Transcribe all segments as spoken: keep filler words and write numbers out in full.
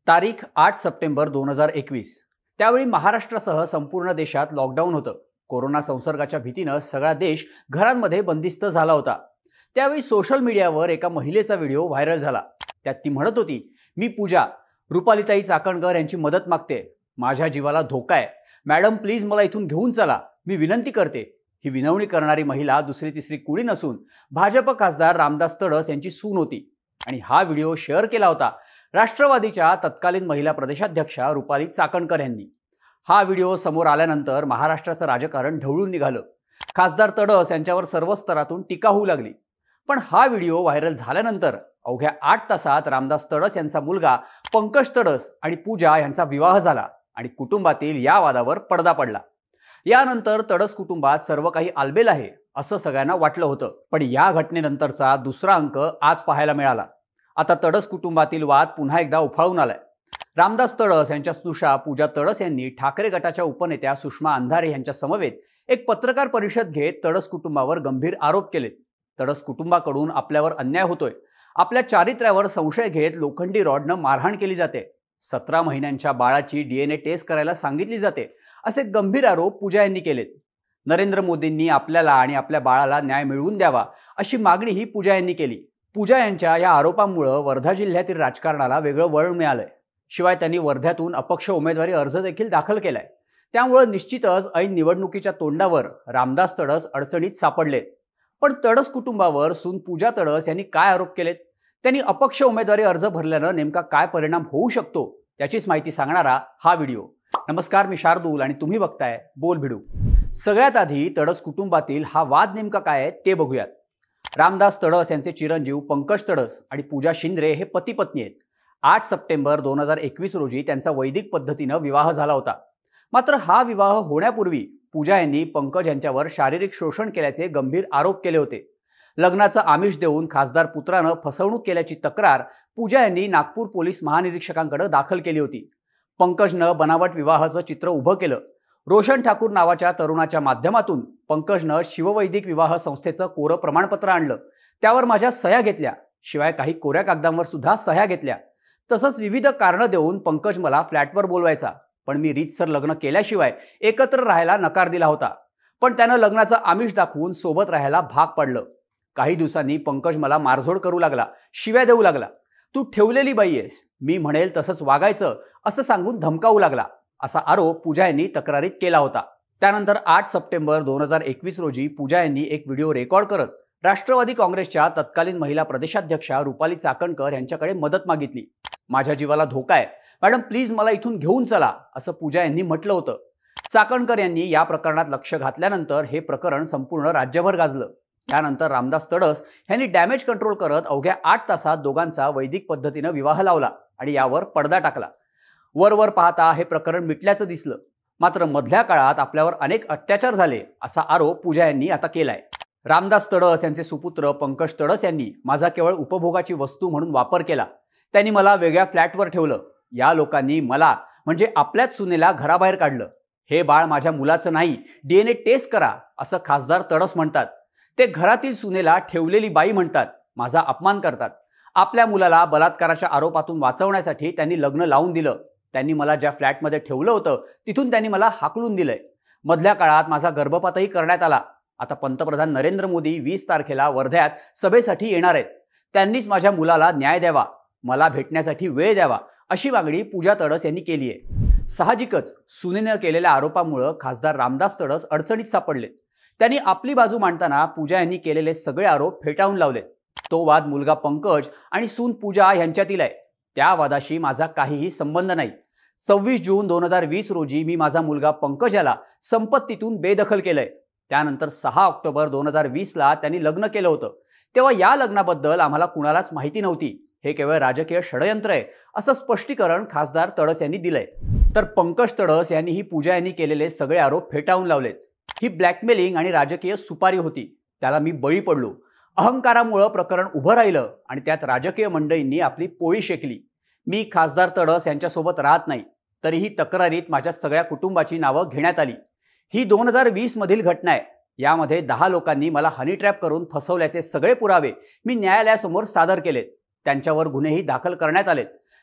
तारीख आठ सप्टेंबर दोन हजार एकवीस। त्यावेळी महाराष्ट्रासह संपूर्ण देशात लॉकडाऊन होतं। कोरोना संसर्गाच्या भीतीनं सगळा देश घरांमध्ये बंदिस्त झाला होता। त्यावेळी सोशल मीडियावर एका महिलेचा व्हिडिओ व्हायरल झाला। त्यात ती म्हणत होती, मी पूजा, रुपालीताई चाकणकर यांची मदत मागते। माझ्या जीवाला धोका आहे। मॅडम प्लीज मला इथून घेऊन चला, मी विनंती करते। ही विनवणी करणारी महिला दुसरी तिसरी कुणी नसून भाजप खासदार रामदास तडस यांची सून होती आणि हा व्हिडिओ शेअर केला होता राष्ट्रवादीच्या तत्कालीन महिला प्रदेशाध्यक्षा रुपाली चाकणकर यांनी। हा व्हिडिओ समोर आल्यानंतर महाराष्ट्राचं राजकारण ढवळून निघालं। खासदार तडस यांच्यावर सर्व स्तरातून टीका होऊ लागली। पण हा व्हिडिओ व्हायरल झाल्यानंतर अवघ्या आठ तासात रामदास तडस यांचा मुलगा पंकज तडस आणि पूजा यांचा विवाह झाला आणि कुटुंबातील या वादावर पडदा पडला। यानंतर तडस कुटुंबात सर्व काही आलबेल आहे असं सगळ्यांना वाटलं होतं। पण या घटनेनंतरचा दुसरा अंक आज पाहायला मिळाला। आता तडस कुटुंबातील वाद पुन्हा एकदा उफाळून आलाय। रामदास तडस यांच्या स्नुषा पूजा तडस यांनी ठाकरे गटाच्या उपनेत्या सुषमा अंधारे यांच्या समवेत एक पत्रकार परिषद घेत तडस कुटुंबावर गंभीर आरोप केले। तडस कुटुंबाकडून आपल्यावर अन्याय होतोय, आपल्या चारित्र्यावर संशय घेत लोखंडी रॉडनं मारहाण केली जाते, सतरा महिन्यांच्या बाळाची डीएनए टेस्ट करायला सांगितली जाते, असे गंभीर आरोप पूजा यांनी केलेत। नरेंद्र मोदींनी आपल्याला आणि आपल्या बाळाला न्याय मिळवून द्यावा अशी मागणीही पूजा यांनी केली। पूजा यांच्या या आरोपांमुळे वर्धा जिल्ह्यातील राजकारणाला वेगळं वळण मिळालंय। शिवाय त्यांनी वर्ध्यातून अपक्ष उमेदवारी अर्ज देखील दाखल केलाय। त्यामुळे निश्चितच ऐन निवडणुकीच्या तोंडावर रामदास तडस अडचणीत सापडलेत। पण तडस कुटुंबावर सून पूजा तडस यांनी काय आरोप केलेत, त्यांनी अपक्ष उमेदवारी अर्ज भरल्यानं नेमका काय परिणाम होऊ शकतो त्याचीच माहिती सांगणारा हा व्हिडिओ। नमस्कार, मी शार्दूल आणि तुम्ही बघताय बोल भिडू। सगळ्यात आधी तडस कुटुंबातील हा वाद नेमका काय आहे ते बघूयात। रामदास तडस यांचे चिरंजीव पंकज तडस आणि पूजा शिंद्रे हे पती पत्नी आहेत। आठ सप्टेंबर दोन हजार एकवीस रोजी त्यांचा वैदिक पद्धतीनं विवाह झाला होता। मात्र हा विवाह होण्यापूर्वी पूजा यांनी पंकज यांच्यावर शारीरिक शोषण केल्याचे गंभीर आरोप केले होते। लग्नाचं आमिष देऊन खासदार पुत्रानं फसवणूक केल्याची तक्रार पूजा यांनी नागपूर पोलीस महानिरीक्षकांकडे दाखल केली होती। पंकजनं बनावट विवाहाचं चित्र उभं केलं। रोशन ठाकूर नावाच्या तरुणाच्या माध्यमातून पंकजनं शिववैदिक विवाह संस्थेचं कोरं प्रमाणपत्र आणलं, त्यावर माझ्या सह्या घेतल्या, शिवाय काही कोऱ्या कागदांवर सुद्धा सह्या घेतल्या। तसंच विविध कारणं देऊन पंकज मला फ्लॅटवर बोलवायचा, पण मी रीतसर लग्न केल्याशिवाय एकत्र राहायला नकार दिला होता। पण त्यानं लग्नाचं आमिष दाखवून सोबत राहायला भाग पाडलं। काही दिवसांनी पंकज मला मारझोड करू लागला, शिव्या देऊ लागला। तू ठेवलेली बाई आहेस, मी म्हणेल तसंच वागायचं असं सांगून धमकावू लागला, असा आरोप पूजा यांनी तक्रारीत केला होता। त्यानंतर आठ सप्टेंबर दोन हजार एकवीस रोजी पूजा यांनी एक व्हिडिओ रेकॉर्ड करत राष्ट्रवादी काँग्रेसच्या तत्कालीन महिला प्रदेशाध्यक्षा रुपाली चाकणकर यांच्याकडे मदत मागितली। माझ्या जीवाला धोका आहे, मॅडम प्लीज मला इथून घेऊन चला, असं पूजा यांनी म्हटलं होतं। चाकणकर यांनी या प्रकरणात लक्ष घातल्यानंतर हे प्रकरण संपूर्ण राज्यभर गाजलं। त्यानंतर रामदास तडस यांनी डॅमेज कंट्रोल करत अवघ्या आठ तासात दोघांचा वैदिक पद्धतीनं विवाह लावला आणि यावर पडदा टाकला। वरवर पाहता हे प्रकरण मिटल्याचं दिसलं, मात्र मधल्या काळात आपल्यावर अनेक अत्याचार झाले असा आरोप पूजा यांनी आता केलाय। रामदास तडस यांचे सुपुत्र पंकज तडस यांनी माझा केवळ उपभोगाची वस्तू म्हणून वापर केला। त्यांनी मला वेगळ्या फ्लॅटवर ठेवलं। या लोकांनी मला म्हणजे आपल्याच सुनेला घराबाहेर काढलं। हे बाळ माझ्या मुलाचं नाही, डीएनए टेस्ट करा, असं खासदार तडस म्हणतात। ते घरातील सुनेला ठेवलेली बाई म्हणतात, माझा अपमान करतात। आपल्या मुलाला बलात्काराच्या आरोपातून वाचवण्यासाठी त्यांनी लग्न लावून दिलं। त्यांनी मला ज्या फ्लॅटमध्ये ठेवलं होतं तिथून त्यांनी मला हाकलून दिलंय। मधल्या काळात माझा गर्भपातही करण्यात आला। आता पंतप्रधान नरेंद्र मोदी वीस तारखेला वर्ध्यात सभेसाठी येणार आहेत। त्यांनीच माझ्या मुलाला न्याय द्यावा, मला भेटण्यासाठी वेळ द्यावा, अशी मागणी पूजा तडस यांनी केली आहे। साहजिकच सुनेनं केलेल्या आरोपामुळे खासदार रामदास तडस अडचणीत सापडले। त्यांनी आपली बाजू मांडताना पूजा यांनी केलेले सगळे आरोप फेटाळून लावले। तो वाद मुलगा पंकज आणि सून पूजा यांच्यातील आहे, त्या वादाशी माझा काहीही संबंध नाही। सव्वीस जून दोन हजार वीस रोजी मी माझा मुलगा पंकज याला संपत्तीतून बेदखल केलंय। त्यानंतर सहा ऑक्टोबर दोन हजार वीस ला त्यांनी लग्न केलं होतं। तेव्हा या लग्नाबद्दल आम्हाला कुणालाच माहिती नव्हती, हे केवळ राजकीय षडयंत्र आहे, असं स्पष्टीकरण खासदार तडस यांनी दिलंय। तर पंकज तडस यांनीही पूजा यांनी केलेले सगळे आरोप फेटाळून लावलेत। ही ब्लॅकमेलिंग आणि राजकीय सुपारी होती, त्याला मी बळी पडलो। अहंकारामुळे प्रकरण उभं राहिलं आणि त्यात राजकीय मंडळींनी आपली पोळी शेकली। मी खासदार तडस यांच्यासोबत राहत नाही, तरीही तक्रारीत माझ्या सगळ्या कुटुंबाची नावं घेण्यात आली। ही दोन हजार वीस मधील घटना आहे। यामध्ये दहा लोकांनी मला हनी ट्रॅप करून फसवल्याचे सगळे पुरावे मी न्यायालयासमोर सादर केलेत। त्यांच्यावर गुन्हेही दाखल करण्यात आलेत।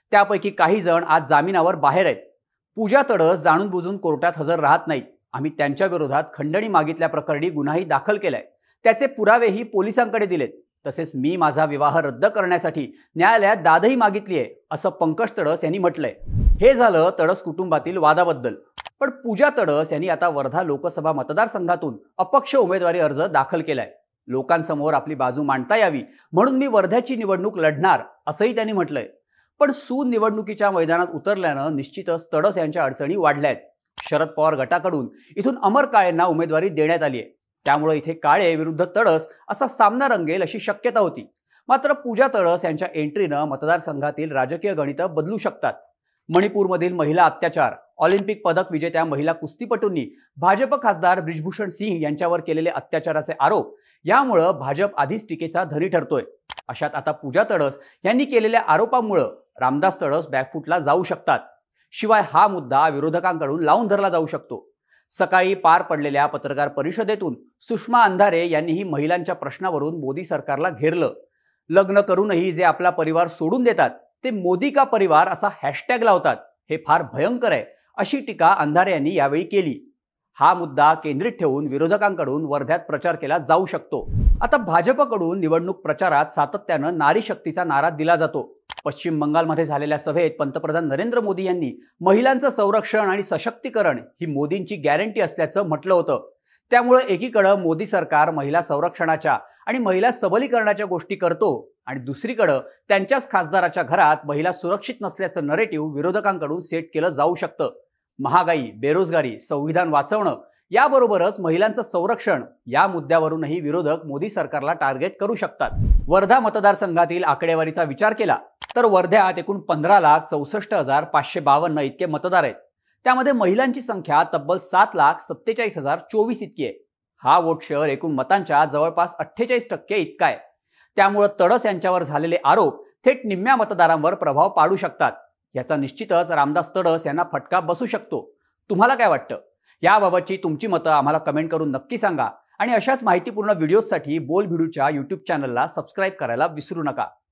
त्यापैकी काही जण आज जामिनावर बाहेर आहेत. पूजा तडस जाणून बुजून कोर्टात हजर राहत नाहीत. आम्ही त्यांच्या विरोधात खंडणी मागितल्या प्रकरणी गुन्हाही दाखल केलाय. त्याचे पुरावेही पोलिसांकडे दिलेत. तसेच मी माझा विवाह रद्द करण्यासाठी न्यायालयात दादही मागितली आहे, असं पंकज तडस यांनी म्हटलंय. हे झालं तडस कुटुंबातील वादाबद्दल. पण पूजा तडस यांनी आता वर्धा लोकसभा मतदारसंघातून अपक्ष उमेदवारी अर्ज दाखल केलाय. लोकांसमोर आपली बाजू मांडता यावी म्हणून मी वर्ध्याची निवडणूक लढणार, असंही त्यांनी म्हटलंय. पण सून निवडणुकीच्या मैदानात उतरल्यानं निश्चितच तडस यांच्या अडचणी वाढल्या आहेत. शरद पवार गटाकडून इथून अमर काळेंना उमेदवारी देण्यात आली आहे. त्यामुळे इथे काळे विरुद्ध तडस असा सामना रंगेल अशी शक्यता होती. मात्र पूजा तडस यांच्या एंट्रीनं मतदारसंघातील राजकीय गणितं बदलू शकतात. मणिपूरमधील महिला अत्याचार, ऑलिम्पिक पदक विजेत्या महिला कुस्तीपटूंनी भाजप खासदार ब्रिजभूषण सिंग यांच्यावर केलेले अत्याचाराचे आरोप, यामुळे भाजप आधीच टीकेचा धनी ठरतोय. अशात आता पूजा तडस यांनी केलेल्या आरोपामुळे रामदास तडस बॅकफुटला जाऊ शकतात. शिवाय हा मुद्दा विरोधकांकडून लावून धरला जाऊ शकतो. सकाळी पार पडलेल्या पत्रकार परिषदेतून सुषमा अंधारे यांनीही महिलांच्या प्रश्नावरून मोदी सरकारला घेरलं. लग्न करूनही जे आपला परिवार सोडून देतात ते मोदी का परिवार असा हॅशटॅग लावतात, हे फार भयंकर आहे, अशी टीका अंधारे यांनी यावेळी केली. हा मुद्दा केंद्रित ठेवून विरोधकांकडून वर्ध्यात प्रचार केला जाऊ शकतो. आता भाजपकडून निवडणूक प्रचारात सातत्यानं नारी शक्तीचा नारा दिला जातो. पश्चिम बंगालमध्ये झालेल्या सभेत पंतप्रधान नरेंद्र मोदी यांनी महिलांचं संरक्षण आणि सशक्तीकरण ही मोदींची गॅरंटी असल्याचं म्हटलं होतं. त्यामुळे एकीकडे मोदी सरकार महिला संरक्षणाच्या आणि महिला सबलीकरणाच्या गोष्टी करतो आणि दुसरीकडे त्यांच्याच खासदाराच्या घरात महिला सुरक्षित नसल्याचं नरेटिव्ह विरोधकांकडून सेट केलं जाऊ शकतं. महागाई, बेरोजगारी, संविधान वाचवणं याबरोबरच महिलांचं संरक्षण या मुद्द्यावरूनही विरोधक मोदी सरकारला टार्गेट करू शकतात. वर्धा मतदारसंघातील आकडेवारीचा विचार केला तर वर्ध्यात एकूण पंधरा लाख चौसष्ट हजार पाचशे बावन्न इतके मतदार आहेत. त्यामध्ये महिलांची संख्या तब्बल सात लाख सत्तेचाळीस हजार चोवीस इतकी आहे. हा वोट शेअर एकूण मतांच्या जवळपास अठ्ठेचाळीस टक्के इतका आहे. त्यामुळे तडस यांच्यावर झालेले आरोप थेट निम्म्या मतदारांवर प्रभाव पाडू शकतात. याचा निश्चितच रामदास तडस यांना फटका बसू शकतो. तुम्हाला काय वाटतं? याबाबतची तुमची मतं आम्हाला कमेंट करून नक्की सांगा आणि अशाच माहितीपूर्ण व्हिडिओसाठी बोल भिडूच्या यूट्यूब चॅनलला सबस्क्राईब करायला विसरू नका.